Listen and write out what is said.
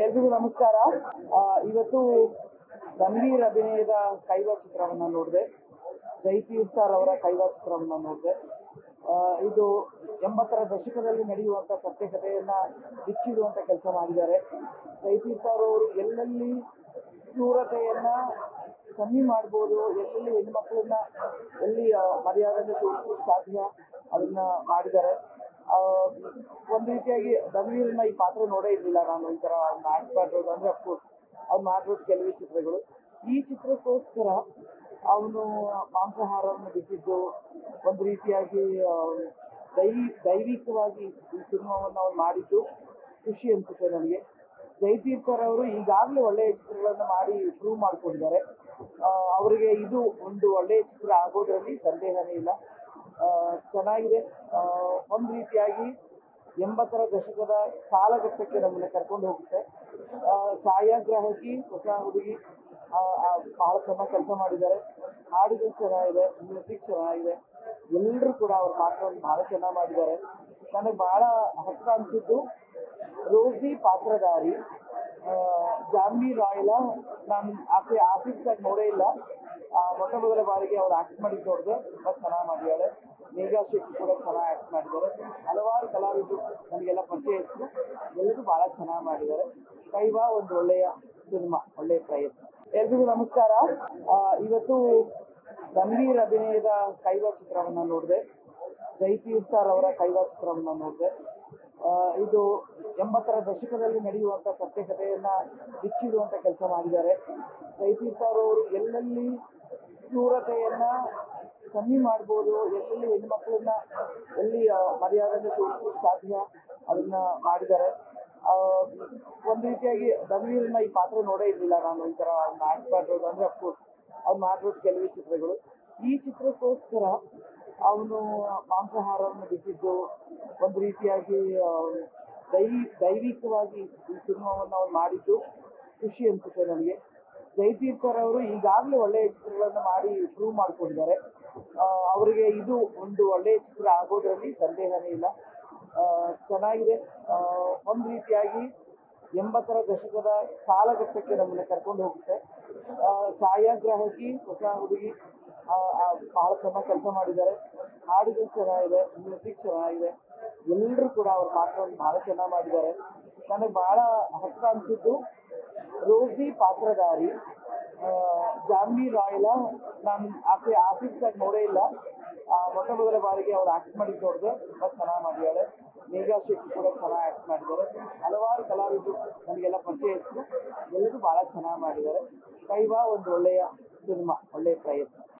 ಎಲ್ರಿಗೂ ನಮಸ್ಕಾರ. ಇವತ್ತು ರಣವೀರ್ ಅಭಿನಯದ ಕೈವಾ ಚಿತ್ರವನ್ನ ನೋಡಿದೆ. ಜೈತೀರ್ಥರ್ ಅವರ ಕೈವಾ ಚಿತ್ರವನ್ನ ನೋಡಿದೆ. ಇದು 80ರ ದಶಕದಲ್ಲಿ ನಡೆಯುವಂತ ಸತ್ಯಕಥೆಯನ್ನ ಬಿಚ್ಚಿಡುವಂತ ಕೆಲಸ ಮಾಡಿದ್ದಾರೆ. ಜೈತೀರ್ಥರ್ ಅವರು ಎಲ್ಲೆಲ್ಲಿ ಕ್ರೂರತೆಯನ್ನ ಕಮ್ಮಿ ಮಾಡ್ಬೋದು, ಎಲ್ಲೆಲ್ಲಿ ಹೆಣ್ಮಕ್ಳನ್ನ ಎಲ್ಲಿ ಮರ್ಯಾದೆಗೆ ತೋರಿಸಲಿಕ್ಕೆ ಸಾಧ್ಯ ಅದನ್ನ ಮಾಡಿದ್ದಾರೆ. ಒಂದು ರೀತಿಯಾಗಿ ರಣವೀರ್ನ ಈ ಪಾತ್ರ ನೋಡೇ ಇರಲಿಲ್ಲ ನಾನು. ಈ ತರ ಅವ್ನ ಆಕ್ಟ್ ಮಾಡಿರೋದು ಅಂದ್ರೆ ಅಫ್ಕೋರ್ಸ್ ಅವ್ನು ಮಾಡಿರೋದು ಕೆಲವೇ ಚಿತ್ರಗಳು. ಈ ಚಿತ್ರಕ್ಕೋಸ್ಕರ ಅವನು ಮಾಂಸಾಹಾರವನ್ನು ಬಿಟ್ಟಿದ್ದು, ಒಂದು ರೀತಿಯಾಗಿ ದೈವಿಕವಾಗಿ ಈ ಸಿನಿಮಾವನ್ನು ಅವ್ನು ಮಾಡಿದ್ದು ಖುಷಿ ಅನ್ಸುತ್ತೆ ನನಗೆ. ಜೈತೀರ್ಥರ್ ಅವರು ಈಗಾಗಲೇ ಒಳ್ಳೆಯ ಚಿತ್ರಗಳನ್ನು ಮಾಡಿ ಪ್ರೂವ್ ಮಾಡ್ಕೊಂಡಿದ್ದಾರೆ. ಅವರಿಗೆ ಇದು ಒಂದು ಒಳ್ಳೆಯ ಚಿತ್ರ ಆಗೋದ್ರಲ್ಲಿ ಸಂದೇಹನೇ ಇಲ್ಲ. ಚೆನ್ನಾಗಿದೆ. ಒಂದು ರೀತಿಯಾಗಿ 80ರ ದಶಕದ ಕಾಲಘಟ್ಟಕ್ಕೆ ನಮ್ಮನ್ನ ಕರ್ಕೊಂಡು ಹೋಗುತ್ತೆ. ಛಾಯಾಗ್ರಾಹಕಿ ಹೊಸ ಹುಡುಗಿ ಬಹಳ ಚೆನ್ನಾಗಿ ಕೆಲಸ ಮಾಡಿದ್ದಾರೆ. ಹಾಡುಗಳು ಚೆನ್ನಾಗಿದೆ, ಮ್ಯೂಸಿಕ್ ಚೆನ್ನಾಗಿದೆ. ಎಲ್ಲರೂ ಕೂಡ ಅವ್ರ ಪಾತ್ರವನ್ನು ಬಹಳ ಚೆನ್ನಾಗಿ ಮಾಡಿದ್ದಾರೆ. ನನಗೆ ಬಹಳ ಹತ್ರ ಅನಿಸಿದ್ದು ರೋಸಿ ಪಾತ್ರಧಾರಿ ಜಾನ್ವಿ ರಾಯ್ಲ. ನಾನು ಆಕೆ ಆರ್ಟಿಸ್ಟ್ ನೋಡೇ ಇಲ್ಲ. ಮೊಟ್ಟ ಮೊದಲ ಬಾರಿಗೆ ಅವ್ರು ಆಕ್ಟ್ ಮಾಡಿದ್ದು ನೋಡಿದೆ. ತುಂಬ ಚೆನ್ನಾಗಿ ಮಾಡಿದ್ದಾರೆ. ಮೇಘಾ ಶೆಟ್ಟಿ ಕೂಡ ಚೆನ್ನಾಗಿ ಆಕ್ಟ್ ಮಾಡಿದ್ದಾರೆ. ಹಲವಾರು ಕಲಾವಿದರು ನನಗೆಲ್ಲ ಪರಿಚಯಿಸಿದ್ರು. ಎಲ್ಲರೂ ಬಹಳ ಚೆನ್ನಾಗಿ ಮಾಡಿದ್ದಾರೆ. ಕೈವಾ ಒಂದು ಒಳ್ಳೆಯ ಸಿನಿಮಾ, ಒಳ್ಳೆಯ ಪ್ರಯತ್ನ. ಎಲ್ರಿಗೂ ನಮಸ್ಕಾರ. ಇವತ್ತು ರಣವೀರ್ ಅಭಿನಯದ ಕೈವಾ ಚಿತ್ರವನ್ನ ನೋಡಿದೆ. ಜೈತೀರ್ಥರ್ ಅವರ ಕೈವಾ ಚಿತ್ರವನ್ನ ನೋಡಿದೆ. ಇದು 80ರ ದಶಕದಲ್ಲಿ ನಡೆಯುವಂತ ಸತ್ಯಕಥೆಯನ್ನ ಬಿಚ್ಚಿಡುವಂತ ಕೆಲಸ ಮಾಡಿದ್ದಾರೆ. ಜೈತೀರ್ಥರ್ ಅವರು ಎಲ್ಲೆಲ್ಲಿ ಕ್ರೂರತೆಯನ್ನ ಕಮ್ಮಿ ಮಾಡ್ಬೋದು, ಎಲ್ಲೆಲ್ಲಿ ಹೆಣ್ಮಕ್ಳನ್ನ ಎಲ್ಲಿ ಮರ್ಯಾದೆಗೆ ತೋರಿಸಲಿಕ್ಕೆ ಸಾಧ್ಯ ಅದನ್ನ ಮಾಡಿದ್ದಾರೆ. ಒಂದು ರೀತಿಯಾಗಿ ರಣವೀರ್ನ ಈ ಪಾತ್ರ ನೋಡೇ ಇರಲಿಲ್ಲ ನಾನು. ಈ ತರ ಅವ್ನ ಆಕ್ಟ್ ಮಾಡಿರೋದು ಅಂದ್ರೆ ಅಫ್ಕೋರ್ಸ್ ಅವ್ನು ಮಾಡಿರೋದು ಕೆಲವೇ ಚಿತ್ರಗಳು. ಈ ಚಿತ್ರಕ್ಕೋಸ್ಕರ ಅವನು ಮಾಂಸಾಹಾರವನ್ನು ಬಿಟ್ಟಿದ್ದು, ಒಂದು ರೀತಿಯಾಗಿ ದೈವಿಕವಾಗಿ ಈ ಸಿನಿಮಾವನ್ನು ಅವ್ನು ಮಾಡಿದ್ದು ಖುಷಿ ಅನ್ಸುತ್ತೆ ನನಗೆ. ಜೈತೀರ್ಥರ್ ಅವರು ಈಗಾಗಲೇ ಒಳ್ಳೆಯ ಚಿತ್ರಗಳನ್ನು ಮಾಡಿ ಪ್ರೂವ್ ಮಾಡ್ಕೊಂಡಿದ್ದಾರೆ. ಅವರಿಗೆ ಇದು ಒಂದು ಒಳ್ಳೆಯ ಚಿತ್ರ ಆಗೋದ್ರಲ್ಲಿ ಸಂದೇಹನೇ ಇಲ್ಲ. ಚೆನ್ನಾಗಿದೆ. ಒಂದು ರೀತಿಯಾಗಿ 80ರ ದಶಕದ ಕಾಲಘಟ್ಟಕ್ಕೆ ನಮ್ಮನ್ನ ಕರ್ಕೊಂಡು ಹೋಗುತ್ತೆ. ಛಾಯಾಗ್ರಾಹಕಿ ಹೊಸ ಹುಡುಗಿ ಬಹಳ ಚೆನ್ನಾಗಿ ಕೆಲಸ ಮಾಡಿದ್ದಾರೆ. ಹಾಡುಗಳು ಚೆನ್ನಾಗಿದೆ, ಮ್ಯೂಸಿಕ್ ಚೆನ್ನಾಗಿದೆ. ಎಲ್ಲರೂ ಕೂಡ ಅವ್ರ ಪಾತ್ರವನ್ನು ಬಹಳ ಚೆನ್ನಾಗಿ ಮಾಡಿದ್ದಾರೆ. ನನಗೆ ಬಹಳ ಹತ್ರ ಅನಿಸಿದ್ದು ರೋಸಿ ಪಾತ್ರಧಾರಿ ಜಾನ್ವಿ ರಾಯ್ಲ. ನಾನು ಆಕೆ ಆರ್ಟಿಸ್ಟ್ ನೋಡೇ ಇಲ್ಲ. ಮೊಟ್ಟ ಮೊದಲ ಬಾರಿಗೆ ಅವ್ರು ಆಕ್ಟ್ ಮಾಡಿದ್ದು ನೋಡಿದೆ. ತುಂಬ ಚೆನ್ನಾಗಿ ಮಾಡಿದ್ದಾರೆ. ಮೇಘಾ ಶೆಟ್ಟಿ ಕೂಡ ಚೆನ್ನಾಗಿ ಆಕ್ಟ್ ಮಾಡಿದ್ದಾರೆ. ಹಲವಾರು ಕಲಾವಿದರು ನನಗೆಲ್ಲ ಪರಿಚಯಿಸಿದ್ರು. ಎಲ್ಲರೂ ಬಹಳ ಚೆನ್ನಾಗಿ ಮಾಡಿದ್ದಾರೆ. ಕೈವಾ ಒಂದು ಒಳ್ಳೆಯ ಸಿನಿಮಾ, ಒಳ್ಳೆಯ ಪ್ರಯತ್ನ.